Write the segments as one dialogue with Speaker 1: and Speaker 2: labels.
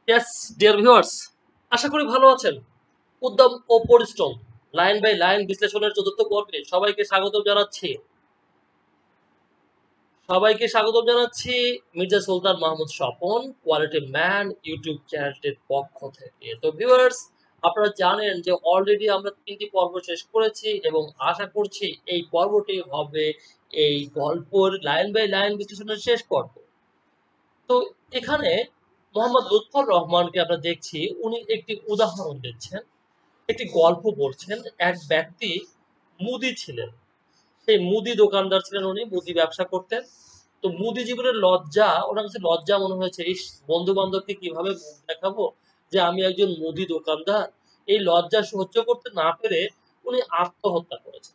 Speaker 1: Yes dear viewers, আশা করি ভালো আছেন। উদ্যম ও পরিশ্রম লাইন বাই লাইন বিশ্লেষণের চতুর্থ পর্বে সবাইকে স্বাগতম জানাচ্ছি Mirza Sultan Mahmud Swapan quality man YouTube চ্যানেলটির পক্ষ থেকে। তো ভিউয়ার্স, আপনারা জানেন যে অলরেডি আমরা 3টি পর্ব শেষ করেছি এবং আশা করছি এই পর্বটি হবে এই গল্পের লাইন বাই লাইন বিশ্লেষণের শেষ পর্ব। তো এখানে মোহাম্মদ লুৎফর রহমানকে আমরা দেখছি, উনি একটি উদাহরণ দিচ্ছেন, একটি গল্প বলছেন। এক ব্যক্তি মুদি ছিলেন, সেই মুদি দোকানদার ছিলেন, উনি মুদি ব্যবসা করতেন। তো মুদি জীবনের লজ্জা, ওনার কাছে লজ্জা মনে হয়েছে, এই বন্ধু বান্ধবকে কিভাবে মুখ দেখাবো যে আমি একজন মুদি দোকানদার। এই লজ্জা সহ্য করতে না পেরে উনি আত্মহত্যা করেছেন।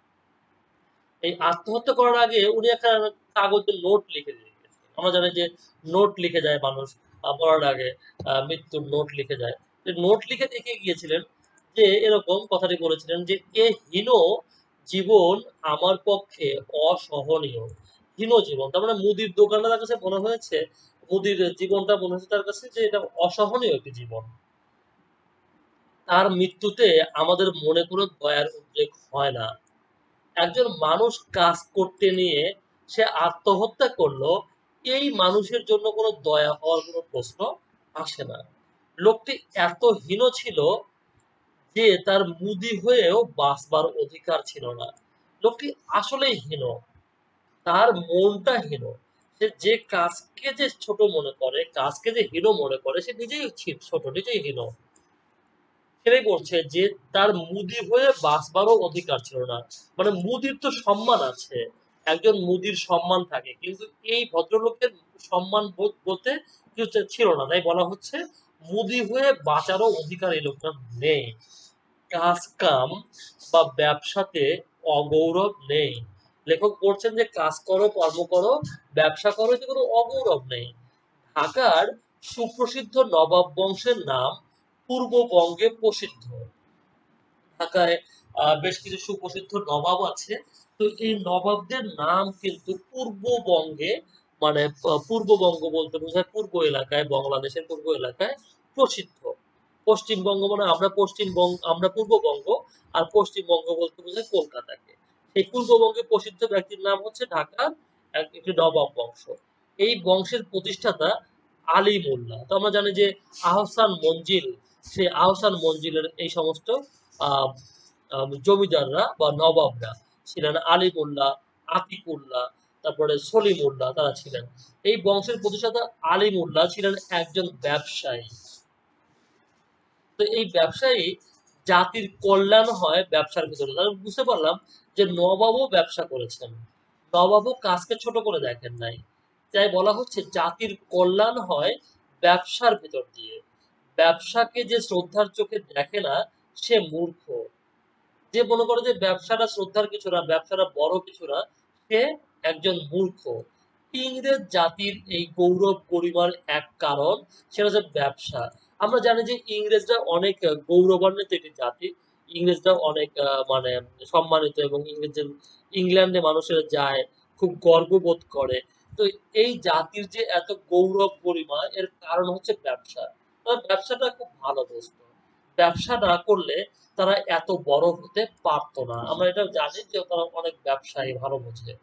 Speaker 1: এই আত্মহত্যা করার আগে উনি একটা কাগজে নোট লিখে দিয়ে গেছেন। আমরা জানি যে নোট লিখে যায় মানুষ মরার আগে, মৃত্যুর নোট লিখে যায়। নোট লিখে রেখে গিয়েছিলেন যে এরকম কথাটি বলেছিলেন যে এ হীন জীবন আমার পক্ষে অসহনীয়। হীন জীবন তার মানে মুদির দোকানদার কাছে মনে হয়েছে, মুদির জীবনটা মনে হচ্ছে তার কাছে যে এটা অসহনীয় একটি জীবন। তার মৃত্যুতে আমাদের মনে কোনো দয়ার উদ্রেক হয় না। একজন মানুষ কাজ করতে নিয়ে সে আত্মহত্যা করলো, এই মানুষের জন্য কোনো দয়া হওয়ার কোনো প্রশ্ন আসে না। লোকটি এত হীন ছিল যে তার মুদি হয়েও বাঁচবার অধিকার ছিল না। লোকটি আসলেই হীন, তার মনটা হীন। সে যে কাজকে যে ছোট মনে করে, কাজকে যে হীন মনে করে, সে নিজেই ছোট, নিজেই হীন। সেটাই বলছে যে তার মুদি হয়ে বাঁচবারও অধিকার ছিল না। মানে মুদির তো সম্মান আছে, একজন মুদির সম্মান থাকে, কিন্তু এই ভদ্রলোকের সম্মান বোধ বলতে কিছু ছিল না। তাই বলা হচ্ছে মুদি হয়ে বাঁচারও অধিকার এই লোকটার নেই। কাজ কাম বা ব্যবসাতে অগৌরব নেই। লেখক বলছেন যে কাজ করো, কর্ম করো, ব্যবসা করো, এতে কোনো অগৌরব নেই। ঢাকার সুপ্রসিদ্ধ নবাব বংশের নাম পূর্ববঙ্গে প্রসিদ্ধ। ঢাকায় বেশ কিছু সুপ্রসিদ্ধ নবাব আছে। তো এই নবাবদের নাম কিন্তু পূর্ববঙ্গে, মানে পূর্ববঙ্গ বলতে বোঝায় পূর্ব এলাকায়, বাংলাদেশের পূর্ব এলাকায় প্রসিদ্ধ। পশ্চিমবঙ্গ মানে আমরা পূর্ববঙ্গ, আর পশ্চিমবঙ্গ বলতে বোঝায় কলকাতাকে। এই পূর্ববঙ্গে প্রসিদ্ধ ব্যক্তির নাম হচ্ছে ঢাকার একটি নবাব বংশ। এই বংশের প্রতিষ্ঠাতা আলী মোল্লা। তো আমরা জানি যে আহসান মঞ্জিল, সেই আহসান মঞ্জিলের এই সমস্ত আহ জমিদাররা বা নবাবরা ছিলেন আলী মোল্লা, আতিকুল্লাহ, তারপরে সলিমুল্লাহ, তারা ছিলেন। এই বংশের প্রতিষ্ঠাতা আলী মোল্লা ছিলেন একজন ব্যবসায়ী। তো এই ব্যবসায়ী জাতির কল্যাণ হয় ব্যবসার ভিতরে। তাহলে বুঝতে পারলাম যে নবাবও ব্যবসা করেছেন, নবাবও কাজকে ছোট করে দেখেন নাই। তাই বলা হচ্ছে জাতির কল্যাণ হয় ব্যবসার ভিতর দিয়ে। ব্যবসাকে যে শ্রদ্ধার চোখে দেখে না সে মূর্খ। যে মনে করে যে ব্যবসাটা শ্রদ্ধার কিছু না, ব্যবসাটা বড় কিছু না, সে একজন মূর্খ। ইংরেজ জাতির এই গৌরব গরিমার এক কারণ, সেটা হচ্ছে ব্যবসা। আমরা জানি যে ইংরেজরা অনেক গৌরবান্বিত একটি জাতি। ইংরেজরা অনেক মানে সম্মানিত, এবং ইংল্যান্ডে মানুষেরা যায়, খুব গর্ববোধ করে। তো এই জাতির যে এত গৌরব গরিমা, এর কারণ হচ্ছে ব্যবসা। ব্যবসাটা খুব ভালো বস্তু। ব্যবসা না করলে তারা এত বড় হতে পারতো না। আমরা এটা জানি যে তারা অনেক ব্যবসায়ী ভালো বোঝে।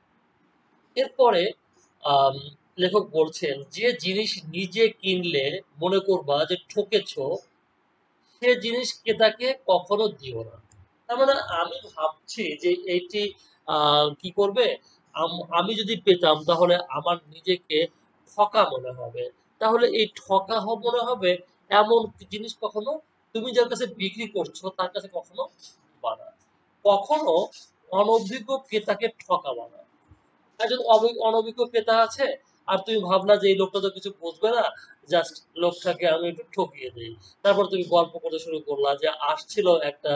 Speaker 1: এরপরে আম, লেখক বলছেন যে জিনিস নিজে কিনলে মনে করবা যে ঠকেছ, সে জিনিস ক্রেতাকে কখনো দিও না। তার মানে আমি ভাবছি যে এটি কি করবে, আমি যদি পেতাম তাহলে আমার নিজেকে ঠকা মনে হবে। তাহলে এই ঠকা মনে হবে এমন জিনিস কখনো তুমি যার কাছে বিক্রি করছো তার কাছে কখনো দিবা না। কখনো অনভিজ্ঞ ক্রেতাকে ঠকাবা না। একজন অনভিজ্ঞ ক্রেতা আছে, আর তুমি ভাবলা যে এই লোকটা তো কিছু বুঝবে না, জাস্ট লোকটাকে আমি একটু ঠকিয়ে দিই। তারপর তুমি গল্প করতে শুরু করলা যে আসছিল একটা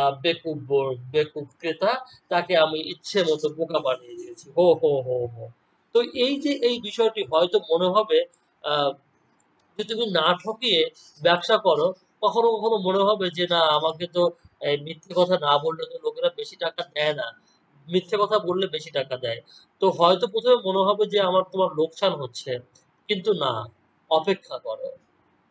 Speaker 1: বেকুব ক্রেতা, তাকে আমি ইচ্ছে মতো বোকা বানিয়ে দিয়েছি, হো হো হো হো। তো এই যে এই বিষয়টি হয়তো মনে হবে, আহ যে তুমি না ঠকিয়ে ব্যবসা করো, কখনো কখনো মনে হবে যে না, আমাকে তো এই মিথ্যে কথা না বললে তো লোকেরা বেশি টাকা দেয় না, মিথ্যে কথা বললে বেশি টাকা দেয়। তো হয়তো প্রথমে মনে হবে যে তোমার লোকসান হচ্ছে, কিন্তু না, অপেক্ষা করো।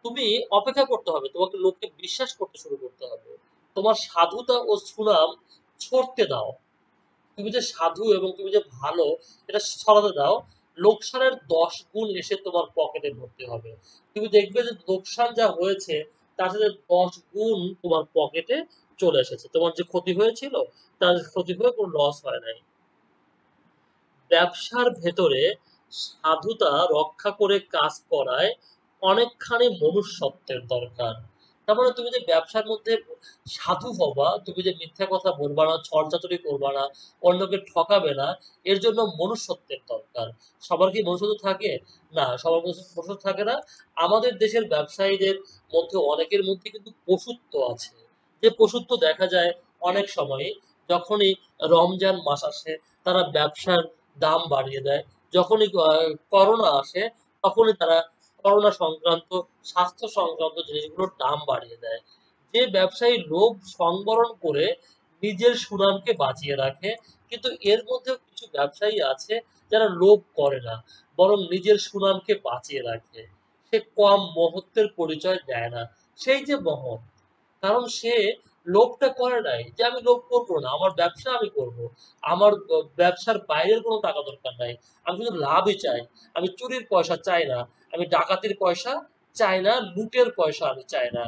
Speaker 1: তুমি অপেক্ষা করতে হবে, তোমাকে লোককে বিশ্বাস করতে শুরু করতে হবে, তোমার সাধুতা ও সুনাম ছড়তে দাও। তুমি যে সাধু এবং তুমি যে ভালো এটা ছড়াতে দাও। লোকসানের 10 গুণ এসে তোমার পকেটে ভর্তি হবে। তুমি দেখবে যে লোকসান যা হয়েছে তার সাথে 10 গুণ তোমার পকেটে চলে এসেছে। তোমার যে ক্ষতি হয়েছিল তার ক্ষতি হয়ে কোনো লস হয় নাই। ব্যবসার ভেতরে সাধুতা রক্ষা করে কাজ করায় অনেকখানি মনুষ্যত্বের দরকার। তার মানে তুমি যে ব্যবসার মধ্যে সাধু হবা, তুমি যে মিথ্যা কথা বলবা না, ছলচাতুরি করবা না, অন্যকে ঠকাবে না, এর জন্য মনুষ্যত্বের দরকার। সবার কি মনুষ্যত্ব থাকে? না, সবার মনুষ্যত্ব থাকে না। আমাদের দেশের ব্যবসায়ীদের মধ্যে অনেকের মধ্যে কিন্তু পশুত্ব আছে। যে পশুত্ব দেখা যায় অনেক সময় যখনই রমজান মাস আসে তারা ব্যবসার দাম বাড়িয়ে দেয়। যখনই করোনা আসে তখনই তারা করোনা সংক্রান্ত, স্বাস্থ্য সংক্রান্ত জিনিসগুলোর দাম বাড়িয়ে দেয়। যে ব্যবসায়ী লোভ সংবরণ করে নিজের সুনামকে বাঁচিয়ে রাখে, কিন্তু এর মধ্যেও কিছু ব্যবসায়ী আছে যারা লোভ করে না, বরং নিজের সুনামকে বাঁচিয়ে রাখে। সে কম মহত্বের পরিচয় দেয় না। সেই যে মহৎ, কারণ সে লোভটা করে নাই যে আমি লোভ করবো না, আমার ব্যবসা আমি করব, আমার ব্যবসার বাইরের কোনো টাকা দরকার নাই, আমি শুধু লাভই চাই, আমি চুরির পয়সা চাই না, আমি ডাকাতির পয়সা চাই না, লুটের পয়সা আমি চাই না।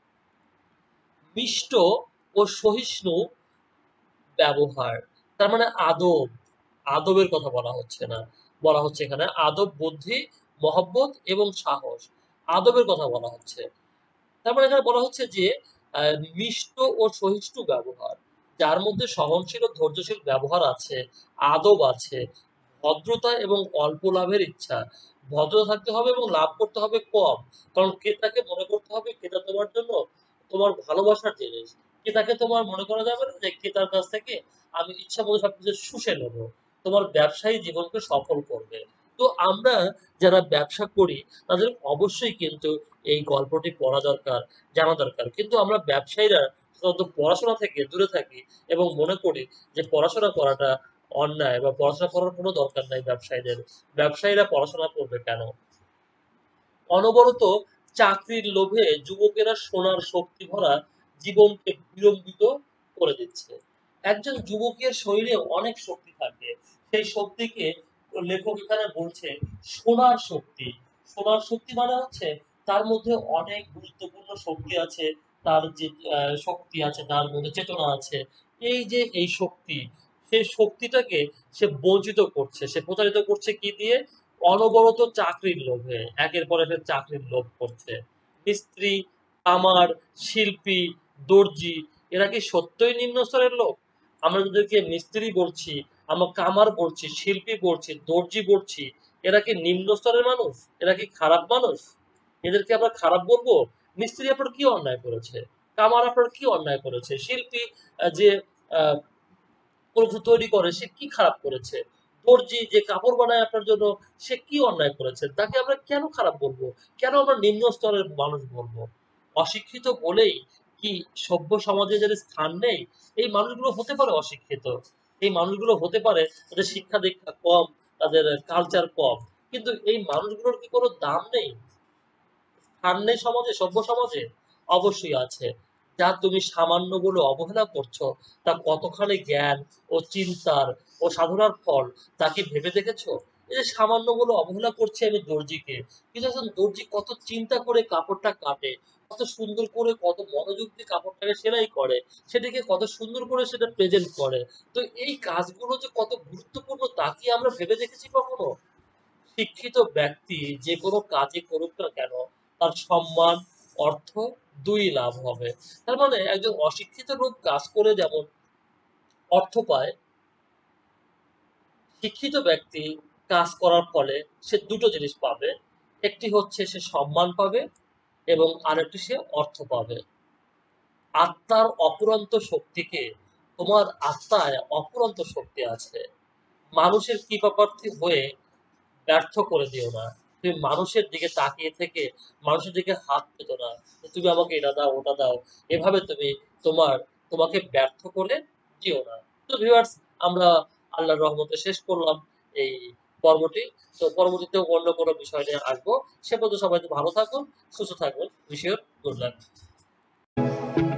Speaker 1: মিষ্ট ও সহিষ্ণু ব্যবহার, তার মানে আদব, আদবের কথা বলা হচ্ছে না, বলা হচ্ছে এখানে আদব, বুদ্ধি, মহব্বত এবং সাহস, আদবের কথা বলা হচ্ছে। তার মানে এখানে বলা হচ্ছে যে মিষ্ট ও সহিষ্ণু ব্যবহার, যার মধ্যে সহনশীল ও ধৈর্যশীল ব্যবহার আছে, আদব আছে, ভদ্রতা এবং অল্প লাভের ইচ্ছা। ভদ্রতা থাকতে হবে এবং লাভ করতে হবে কম, কারণ ক্রেতাকে মনে করতে হবে ক্রেতা তোমার জন্য তোমার ভালোবাসার জিনিস। ক্রেতাকে তোমার মনে করা যাবে না যে ক্রেতার কাছ থেকে আমি ইচ্ছা মতো সবকিছু শুষে নেবো। তোমার ব্যবসায়ী জীবনকে সফল করবে। তো আমরা যারা ব্যবসা করি তাদের অবশ্যই কিন্তু এই গল্পটি পড়া দরকার, জানা দরকার। কিন্তু আমরা ব্যবসায়ীরা সাধারণত পড়াশোনা থেকে দূরে থাকি এবং মনে করি যে পড়াশোনা করাটা অন্যায় বা পড়াশোনা করার কোনো দরকার নাই ব্যবসায়ীদের। ব্যবসায়ীরা পড়াশোনা করবে কেন? অনবরত চাকরির লোভে যুবকেরা সোনার শক্তি ভরা জীবনকে বিলম্বিত করে দিচ্ছে। একজন যুবকের শরীরে অনেক শক্তি থাকে, সেই শক্তিকে লেখক এখানে বলছে সোনার শক্তি। সোনার শক্তি মানে হচ্ছে তার মধ্যে অনেক গুরুত্বপূর্ণ শক্তি আছে, তার যে শক্তি আছে, তার মধ্যে চেতনা আছে। এই যে এই শক্তি, সেই শক্তিটাকে সে বঞ্চিত করছে, সে প্রতারিত করছে কি দিয়ে? অনবরত চাকরির লোভে, একের পর এক চাকরির লোভ করছে। মিস্ত্রি, কামার, শিল্পী, দর্জি, এরা কি সত্যই নিম্ন স্তরের লোক? আমরা যাদেরকে মিস্ত্রি বলছি, আমরা কামার বলছি, শিল্পী বলছি, দর্জি বলছি, এরা কি নিম্ন স্তরের মানুষ? এরা কি খারাপ মানুষ? এদেরকে আমরা খারাপ বলবো? মিস্ত্রি আপনার কি অন্যায় করেছে? কামার আপনার কি অন্যায় করেছে? শিল্পী যে আহ, কোনো কিছু তৈরি করে সে কি খারাপ করেছে? দর্জি যে কাপড় বানায় আপনার জন্য সে কি অন্যায় করেছে? তাকে আমরা কেন খারাপ বলবো? কেন আমরা নিম্ন স্তরের মানুষ বলবো? অশিক্ষিত বলেই কি সভ্য সমাজে যাদের স্থান নেই? এই মানুষগুলো হতে পারে অশিক্ষিত, এই মানুষগুলো হতে পারে তাদের শিক্ষা দীক্ষা কম, তাদের কালচার কম, কিন্তু এই মানুষগুলোর কি কোনো দাম নেই, স্থান নেই সমাজে, সভ্য সমাজে? অবশ্যই আছে। যা তুমি সামান্য বলে অবহেলা করছো তা কতখানি জ্ঞান ও চিন্তার ও সাধনার ফল, তা কি ভেবে দেখেছো? এই যে সামান্য বলে অবহেলা করছি আমি দর্জিকে, কিন্তু একজন দর্জি কত চিন্তা করে কাপড়টা কাটে, কত সুন্দর করে, কত মনোযোগ দিয়ে কাপড়টাকে সেলাই করে, সেটাকে কত সুন্দর করে সেটা প্রেজেন্ট করে। তো এই কাজগুলো যে কত গুরুত্বপূর্ণ তা কি আমরা ভেবে দেখেছি কখনো? শিক্ষিত ব্যক্তি যে কোনো কাজই করুক না কেন তার সম্মান, অর্থ দুই লাভ হবে। তার মানে একজন অশিক্ষিত লোক কাজ করে যেমন অর্থ পায়, শিক্ষিত ব্যক্তি কাজ করার ফলে সে দুটো জিনিস পাবে। একটি হচ্ছে সে সম্মান পাবে এবং আরেকটি সে অর্থ পাবে। আত্মার অপুরন্ত শক্তিকে, তোমার আত্মায় অপুরন্ত শক্তি আছে, মানুষের কৃপাপ্রার্থী হয়ে ব্যর্থ করে দিও না। তুমি মানুষের দিকে তাকিয়ে থেকে মানুষের দিকে হাত পেতো না যে তুমি আমাকে এটা দাও ওটা দাও, এভাবে তুমি তোমার তোমাকে ব্যর্থ করে দিও না। তো ভিউয়ার্স, আমরা আল্লাহর রহমতে শেষ করলাম এই পর্বটি। তো পরবর্তীতেও অন্য কোনো বিষয় নিয়ে আসবো। সে পর্যন্ত সবাই ভালো থাকুন, সুস্থ থাকুন। Wish you good lakh.